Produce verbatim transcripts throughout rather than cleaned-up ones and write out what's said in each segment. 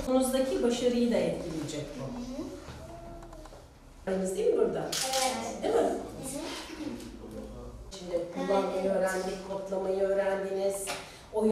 Bunuzdaki başarıyı da etkileyecek bu. Aynı değil mi burada? Evet. Değil mi? Şimdi kullanmayı öğrendik, kodlamayı öğrendiniz. Oyun...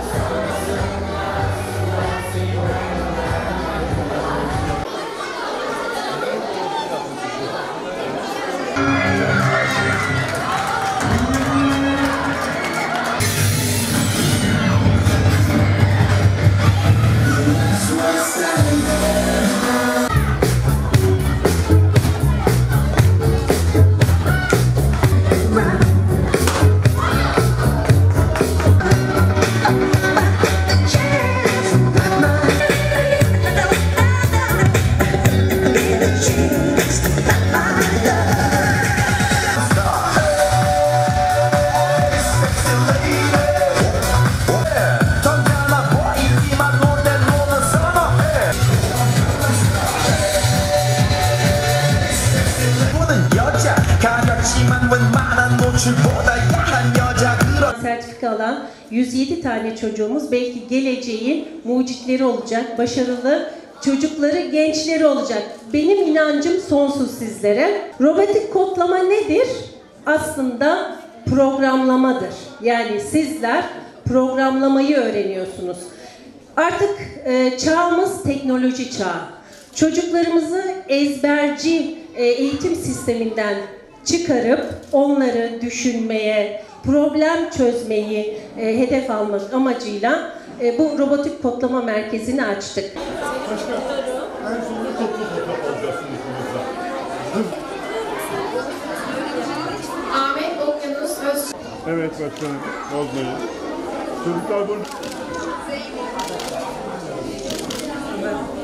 Sertifika alan yüz yedi tane çocuğumuz belki geleceğin mucitleri olacak, başarılı çocukları, gençleri olacak. Benim inancım sonsuz sizlere. Robotik kodlama nedir? Aslında programlamadır. Yani sizler programlamayı öğreniyorsunuz. Artık e, çağımız teknoloji çağı. Çocuklarımızı ezberci e, eğitim sisteminden çıkarıp onları düşünmeye, problem çözmeyi e, hedef almak amacıyla e, bu robotik kodlama merkezini açtık. En sonunda toplu fotoğraf alacaksınız burada. Ahmet Okyanus Öz. Evet başkanım, bozmayın. Çocuklar burada.